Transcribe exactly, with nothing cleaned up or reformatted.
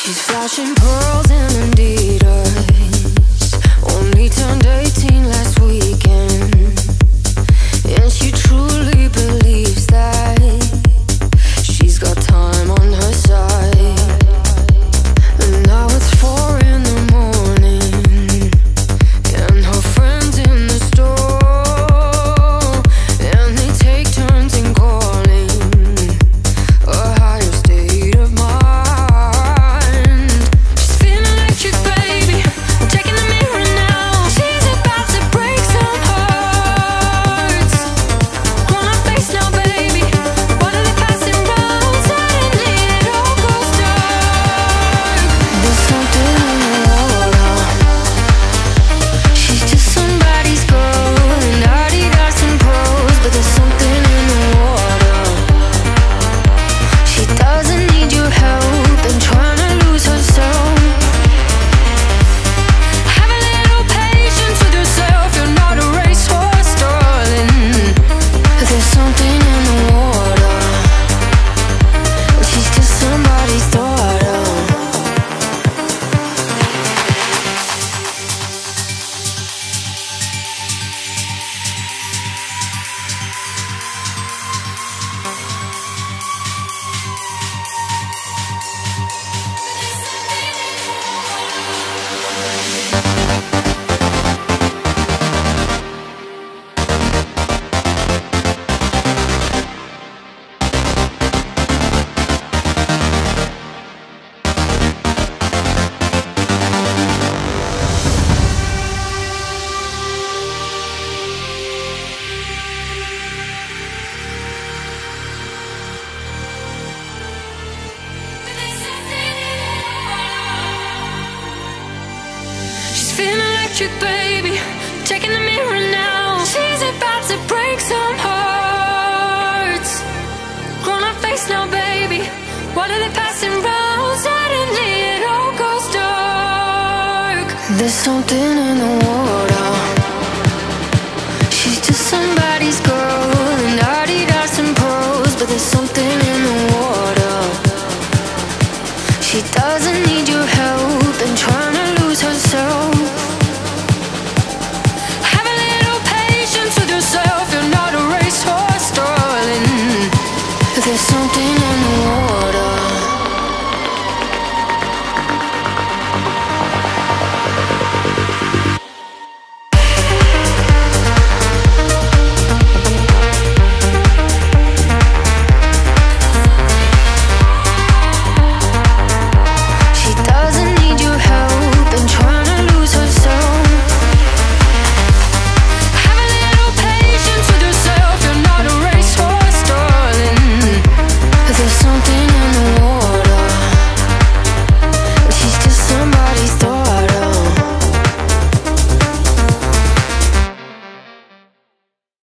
She's flashing pearls and Adidas. Only turned eighteen last weekend, and she truly believes that she's got time on her side. And now it's four in the morning, and her friends in the store, and they take turns in calling a higher state of mind. She's feeling electric, baby. Checking the mirror now. She's about to break some hearts. On her face now, baby. What are they passing round? Suddenly it all goes dark. There's something in the water. She's just somebody's girl, and Adidas and pros, but there's something in the water. She doesn't need your help and trying to lose herself. Have a little patience with yourself. You're not a racehorse, darling. There's something in the water. She's just somebody's daughter. She's feeling electric, baby. Checking the mirror now. She's about to break some hearts. On her face now, baby. What are they passing round? Suddenly it all goes dark. There's something in the water.